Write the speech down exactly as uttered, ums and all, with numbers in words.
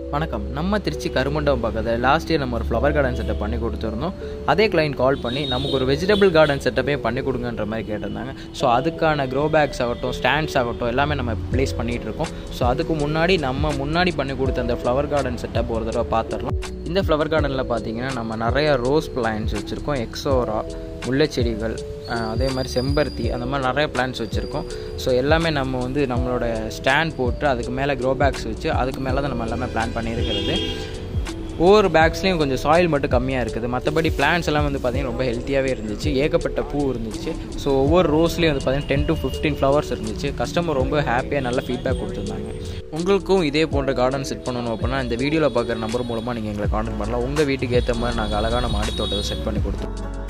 வணக்கம். நம்ம திருச்சி கருமண்டபம் பக்கத்தில் லாஸ்ட் இயர் நம்ம ஒரு ஃப்ளவர் கார்டன் செட்டப் பண்ணி கொடுத்துருந்தோம். அதே கிளைண்ட் கால் பண்ணி நமக்கு ஒரு வெஜிடபிள் கார்டன் செட்டப்பே பண்ணி கொடுங்கன்ற மாதிரி கேட்டிருந்தாங்க. ஸோ அதுக்கான க்ரோ பேக்ஸ் ஆகட்டும், ஸ்டாண்ட்ஸ் ஆகட்டும் எல்லாமே நம்ம ப்ளேஸ் பண்ணிகிட்டு இருக்கோம். ஸோ அதுக்கு முன்னாடி நம்ம முன்னாடி பண்ணி கொடுத்த அந்த ஃப்ளவர் கார்டன் செட்டப் ஒரு தடவை பார்த்துடலாம். இந்த ஃப்ளவர் கார்டனில் பார்த்தீங்கன்னா நம்ம நிறைய ரோஸ் பிளான்ஸ் வச்சுருக்கோம், எக்ஸோரா, முல்லைச்செடிகள், அதே மாதிரி செம்பருத்தி, அந்த மாதிரி நிறைய பிளான்ஸ் வச்சுருக்கோம். ஸோ எல்லாமே நம்ம வந்து நம்மளோட ஸ்டாண்ட் போட்டு அதுக்கு மேலே க்ரோ பேக்ஸ் வச்சு அதுக்கு மேலே தான் நம்ம எல்லாமே பிளான் பண்ணியிருக்கிறது. ஒவ்வொரு பேக்ஸ்லேயும் கொஞ்சம் சாயில் மட்டும் கம்மியாக இருக்குது. மற்றபடி பிளான்ஸ் எல்லாம் வந்து பார்த்திங்கன்னா ரொம்ப ஹெல்த்தியாகவே இருந்துச்சு. ஏகப்பட்ட பூ இருந்துச்சு. ஸோ ஒவ்வொரு ரோஸ்லேயும் வந்து பார்த்திங்கன்னா டென் டு ஃபிஃப்டீன் ஃப்ளவர்ஸ் இருந்துச்சு. கஸ்டமர் ரொம்ப ஹாப்பியாக நல்ல ஃபீட்பேக் கொடுத்துருந்தாங்க. உங்களுக்கும் இதே போன்ற கார்டன் செட் பண்ணணும் அப்படின்னா இந்த வீடியோவில் பார்க்குற நம்பர் மூலமாக நீங்கள் எங்களை கான்டாக்ட் பண்ணலாம். உங்கள் வீட்டுக்கு ஏற்ற மாதிரி நாங்கள் அழகான மாடி தோட்டத்தை செட் பண்ணி கொடுத்தோம்.